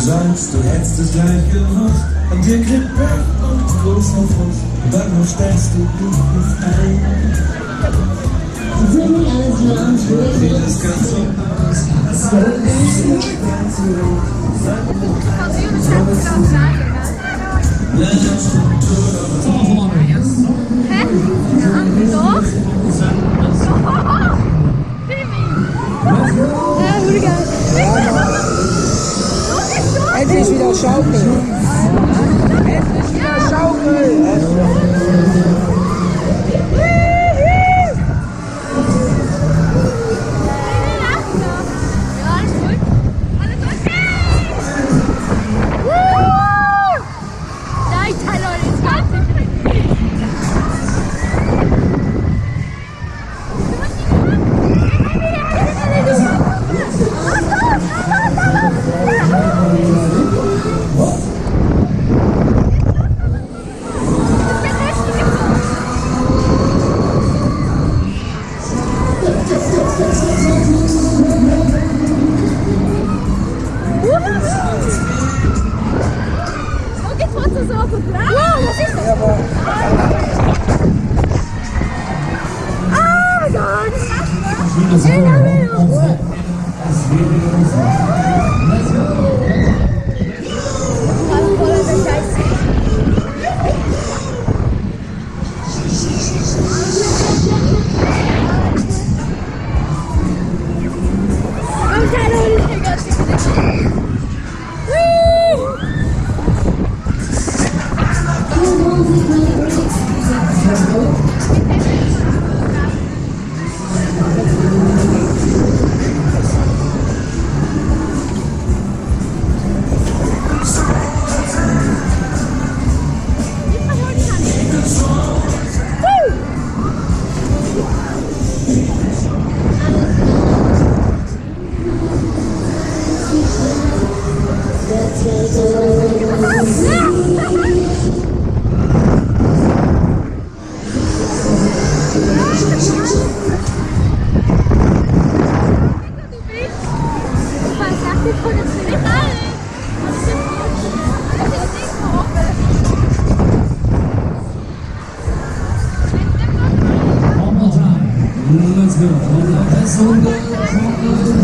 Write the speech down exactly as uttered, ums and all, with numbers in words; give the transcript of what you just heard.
sagst, du hättest es gleich gewusst. Und dir kriegt Pech und großer Frust. Und dann stellst du dich nicht ein. Sieht das ganz so aus, als soll ich nicht ganz so Hä? Doch? Doch? Ja, gut, geil. Endlich wieder schaukeln! Endlich wieder schaukeln! Let's go.